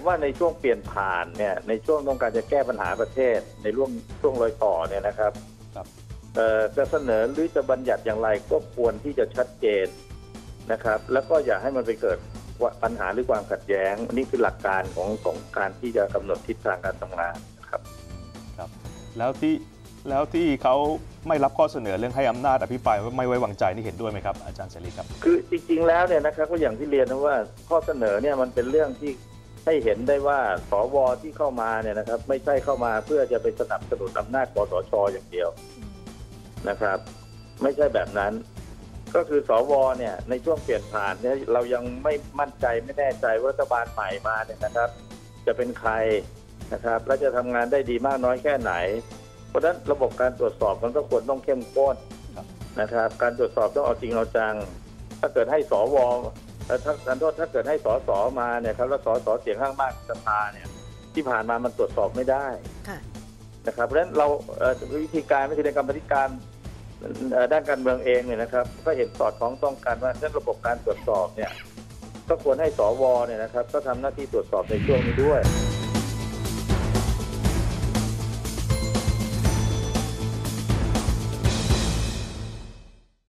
ว่าในช่วงเปลี่ยนผ่านเนี่ยในช่วงต้องการจะแก้ปัญหาประเทศในช่วงรอยต่อเนี่ยนะครับจะเสนอหรือจะบัญญัติอย่างไรก็ควรที่จะชัดเจนนะครับแล้วก็อย่าให้มันไปเกิดปัญหาหรือความขัดแย้งนี่คือหลักการของการที่จะกำหนดทิศทางการทำงานนะครับแล้วที่เขาไม่รับข้อเสนอเรื่องให้อำนาจอภิปรายไม่ไว้วางใจนี่เห็นด้วยไหมครับอาจารย์เสรีครับคือจริงๆแล้วเนี่ยนะครับก็อย่างที่เรียนนะว่าข้อเสนอเนี่ยมันเป็นเรื่องที่ให้เห็นได้ว่าสวที่เข้ามาเนี่ยนะครับไม่ใช่เข้ามาเพื่อจะไปสนับสนุนอำนาจคสช.อย่างเดียวนะครับไม่ใช่แบบนั้นก็คือสวเนี่ยในช่วงเปลี่ยนผ่านเนี่ยเรายังไม่มั่นใจไม่แน่ใจว่ารัฐบาลใหม่มาเนี่ยนะครับจะเป็นใครนะครับและจะทำงานได้ดีมากน้อยแค่ไหนเพราะฉะนั้นระบบการตรวจสอบมันก็ควรต้องเข้มข้นนะครับการตรวจสอบต้องเอาจริงเอาจังถ้าเกิดให้สวถ้าเกิดให้สสมาเนี่ยครับแล้วสสเสียงข้างมากสภาเนี่ยที่ผ่านมามันตรวจสอบไม่ได้นะครับเพราะฉะนั้นเราวิธีการวิธีการกรรมธิการด้านการเมืองเองเนี่ยนะครับก็เห็นสอดคล้องต้องกันว่าเรื่องระบบการตรวจสอบเนี่ยก็ควรให้สวเนี่ยนะครับก็ทำหน้าที่ตรวจสอบในช่วงนี้ด้วย